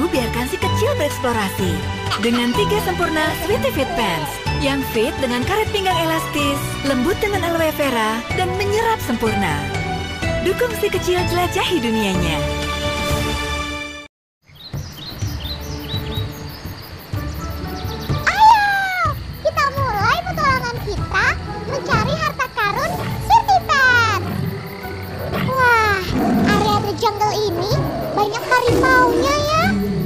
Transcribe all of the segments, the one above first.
biarkan si kecil bereksplorasi. Dengan 3 sempurna Sweety Fit Pants yang fit dengan karet pinggang elastis, lembut dengan aloe vera, dan menyerap sempurna. Dukung si kecil jelajahi dunianya. Ayo, kita mulai petualangan kita mencari harta karun Sweety Pants. Wah, area The Jungle ini banyak harimaunya ya.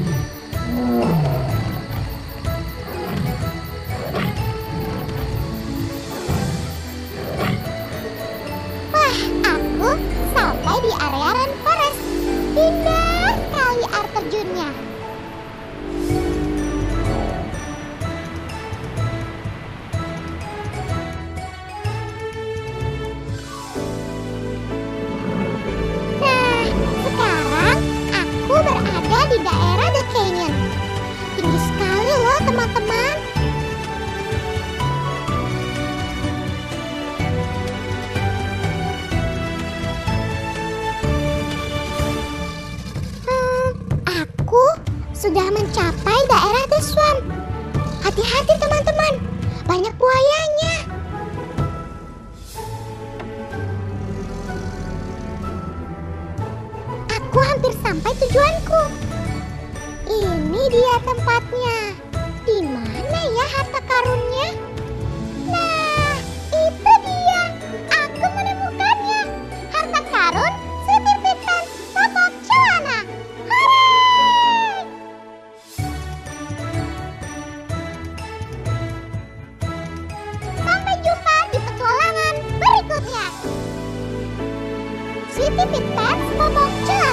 Wah, aku sampai di area Rainforest. Indah sekali air terjunnya. Nah, sekarang aku berada di daerah The Canyon. Tinggi sekali loh teman-teman. Aku sudah mencapai daerah The Swamp. Hati-hati teman-teman, banyak buayanya. Aku hampir sampai tujuanku. Ini dia tempatnya. Di mana ya harta karunnya? Nah, itu dia. Aku menemukannya. Harta karun Sweety Fit Pants Popok Celana. Hooray! Sampai jumpa di petualangan berikutnya. Sweety Fit Pants Popok Celana.